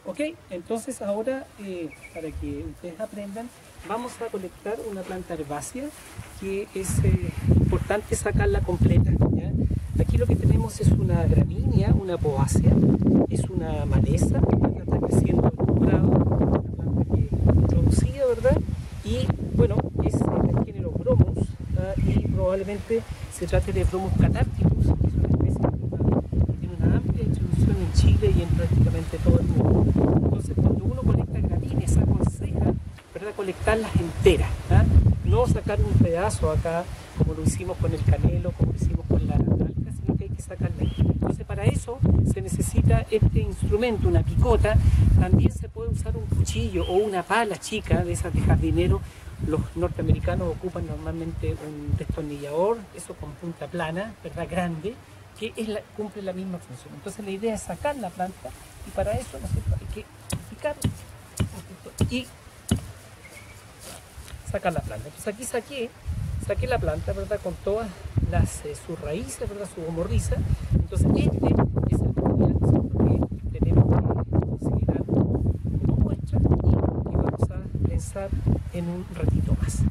Ok, entonces ahora para que ustedes aprendan, vamos a colectar una planta herbácea que es importante sacarla completa, ¿ya? Aquí lo que tenemos es una gramínea, una poácea, es una maleza, que está creciendo en un grado, una planta que introducida, ¿verdad? Y bueno, es del género Bromus, y probablemente se trate de Bromus catárticus, que es una especie que tiene una amplia distribución en Chile y en prácticamente todo el mundo. Entonces, cuando uno colecta gramíneas, se aconseja, ¿verdad?, colectarlas enteras, ¿ah? No sacar un pedazo acá, como lo hicimos con el canelo, como lo hicimos con la alca, sino que hay que sacarla entera. Entonces, para eso se necesita este instrumento, una picota. También se puede usar un cuchillo o una pala chica, de esas de jardinero. Los norteamericanos ocupan normalmente un destornillador, eso con punta plana, ¿verdad?, grande, que cumple la misma función. Entonces la idea es sacar la planta y para eso, ¿no es cierto?, hay que picar, ¿no es cierto?, y sacar la planta. Entonces aquí saqué la planta, ¿verdad?, con todas sus raíces, ¿verdad?, su gomorriza. Entonces este es el material, ¿no es cierto?, que tenemos que considerar como muestra y que vamos a pensar en un ratito más.